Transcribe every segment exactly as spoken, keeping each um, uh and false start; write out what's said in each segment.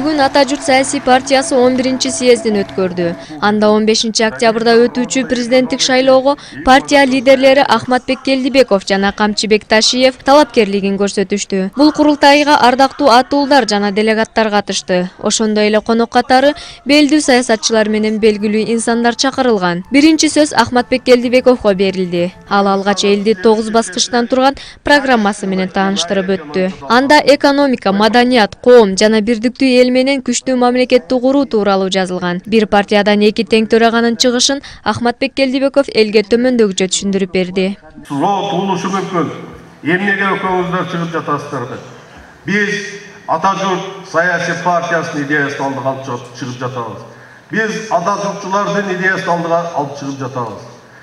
Бүгүн Ата журт саясий партиясы он биринчи съездин өткөрдү. Анда он бешинчи октябрда өтүүчү президенттик шайлоого партия лидерлери Ахматбек Келдибеков жана Камчыбек Ташиев талапкерлигин көрсөтүштү. Бул курултайга ардактуу атуулдар жана делегаттар катышты. Ошондой эле конок катары белдүү саясатчылар менен белгилүү инсандар чакырылган. Биринчи сөз Ахматбек Келдибековго берилди. Ал алгач элди тогуз баскычтан турган программасы менен тааныштырып өттү. Анда экономика, маданият, коом жана бирдиктүү эл менен күчтүү мамлекетти куруу тууралуу жазылган. Бир партиядан эки тең төраганын чыгышын Ахматбек Келдибеков элге төмөндөгүчө түшүндүрүп берди. Зоо туулушу мүмкүн. Эмнеге экөөңүздөр чыгып жатасыздар? Биз Ата журт саясий партиясынын идеясын алдыга алып чыгып жатабыз. Биз ата журтчулардын идеясын алдыга алып чыгып жатабыз.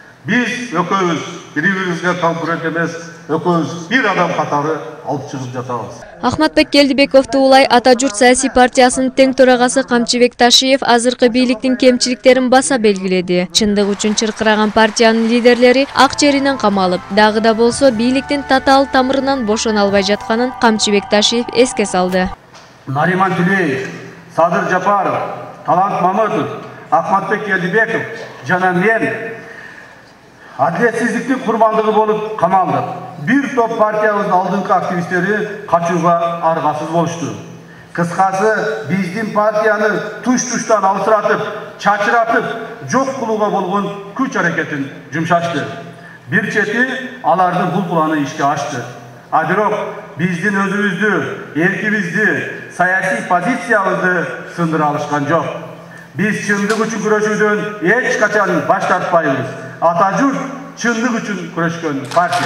Биз экөөбүз бири-бирибизге конкурент эмес, экөөбүз бир адам катары алып чыгып жатабыз. Ахматбек Келдибековду улай Ата журт саясий партиясынын тең төрагасы Камчыбек Ташиев азыркы бийликтин кемчиликтерин баса белгиледи. Чындык үчүн чыркыраган партиянын лидерлери ак жеринен камалып, дагы да болсо бийликтин татаал тамырынан бошоно албай жатканын Камчыбек Ташиев эске салды. Нариман Тулеев, Садыр Жапаров, Талант Мамытов, Ахматбек Келдибеков жана мен адилетсиздиктин курбандыгы болуп камалдык. Бир топ партиябыздын алдыңкы активисттери качууга аргасыз болушту. Кыскасы, биздин партияны туш-туштан алсыратып, чачыратып, жок кылууга болгон күч аракетин жумшашты. Бир чети алардын бул планы ишке ашты. А бирок биздин өзүбүздү, эркибизди, саясий позициябызды сындыра алышкан жок. Биз чындык үчүн күрөшүүдөн эч качан баш тартпайбыз. Ата журт чындык үчүн күрөшкөн партия.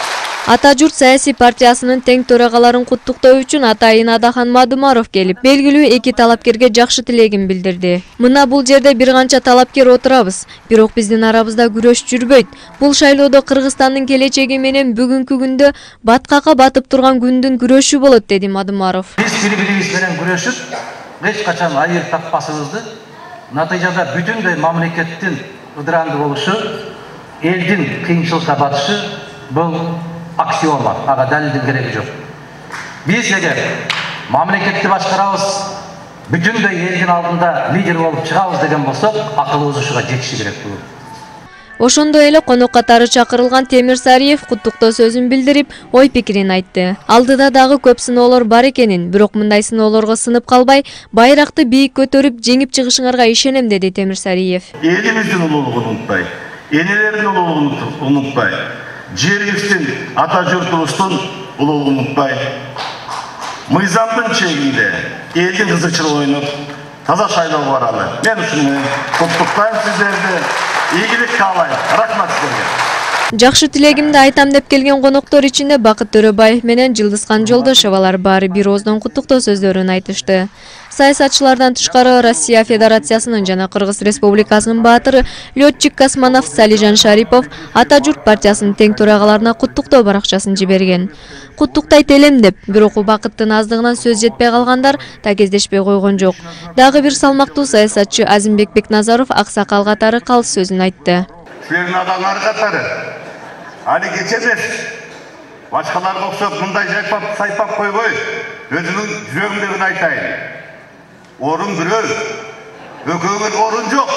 Ата журт саясий партиясынын тең төрагаларын куттуктоо үчүн атайын Адахан Мадумаров келип, белгилүү эки талапкерге жакшы тилегин билдирди. Мына бул жерде бир канча талапкер отурабыз, бирок биздин арабызда күрөш жүрбөйт. Бул шайлоодо Кыргызстандын келечеги менен бүгүнкү күндө баткакка батып турган күндүн күрөшү болот, деди Мадумаров. Биз бири-бирибиз менен күрөшүп, эч качан айыр таппасыбызды, натыйжада бүтүндөй мамлекеттин ыдыранды болушу, элдин кыйынчылыкка батышы бул аксиома, ага далилдин кереги жок. Биз эгер мамлекетти башкарабыз, бүтүндөй элдин алдында лидер болуп чыгабыз деген болсок, акылыбыз ушуга жетиши керек бул. Ошондой эле конок катары чакырылган Темир Сариев куттуктоо сөзүн билдирип, ой пикирин айтты. Алдыда дагы көп сыноолор бар экенин, бирок мындай сыноолорго сынып калбай, байракты бийик көтөрүп, жеңип чыгышыңарга ишенем, деди Темир Сариев. Элибиздин улуулугун унутпай, энелердин улуулугун унутпай, жерибиздин, ата журтубуздун улуулугун унутпай, мыйзамдын чегинде элдин кызыкчылыгы ойноп, таза шайлоо баралы. Мен ушуну менен куттуктайм сиздерди. Ийгилик каалайм. Рахмат сиздерге. Жакшы тилегимди айтам деп келген коноктор ичинде Бакыт Төрөбаев менен Жылдызкан Жолдошевалар баары бир ооздон куттуктоо сөздөрүн айтышты. Саясатчылардан тышкары Россия Федерациясынын жана Кыргыз Республикасынын баатыры лётчик-космонавт Салижан Шарипов Ата журт партиясынын тең төрагаларына куттуктоо баракчасын жиберген. Куттуктайт элем деп, бирок убакыттын аздыгынан сөз жетпей калгандар да кездешпей койгон жок. Дагы бир салмактуу саясатчы Азимбек Бекназаров аксакал катары калыс сөзүн айтты. Силердин адамдар катары али кечемес. Башкаларга окшоп мындай жайпап сайпап койбой, өзүнүн жүрөгүмдөгүн айтайын. Орун бирөө, экөөңөр орун жок.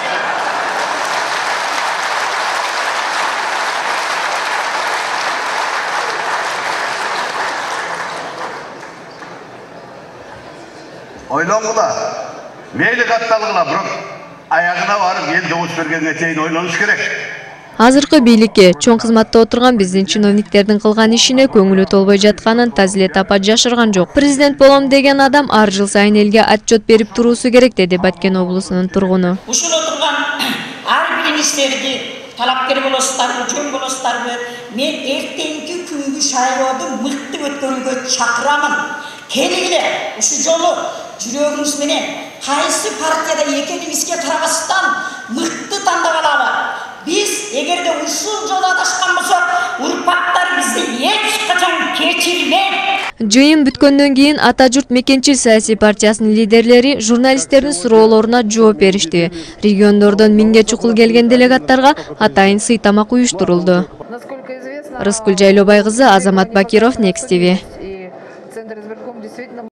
Ойлонгула, мейли катталгыла, бирок аягына барып эл добуш бергенге чейин ойлонуш керек. Азыркы бийликке чоң кызматта отурган биздин чиновниктердин кылган ишине көңүлү толбой жатканын Тазилет апа жашырган жок. Президент болом деген адам ар жыл сайын элге отчет берип туруусу керек, деди Баткен облусунун тургуну. Ушул отурган ар бир министрди талапкер болосуздарбы, жөн болосуздарбы, мен эртеңки күнгү шайлооду мыкты өткөрүүгө чакырамын. Келгиле, ушу жолу жүрөгүңүз менен кайсы партияда экенибизге карабастан мыкты тандап алалы. Биз эгерде ушул жолу адашкан болсок, урпактар бизди эч качан кечирмейт. Жыйын бүткөндөн кийин Ата журт мекенчил саясий партиясынын лидерлери журналисттердин суроолоруна жооп беришти. Региондордон миңге чукул келген делегаттарга атайын сый тамак уюштурулду. Рыскүл Жайлобай кызы, Азамат Бакиров, Next ти ви.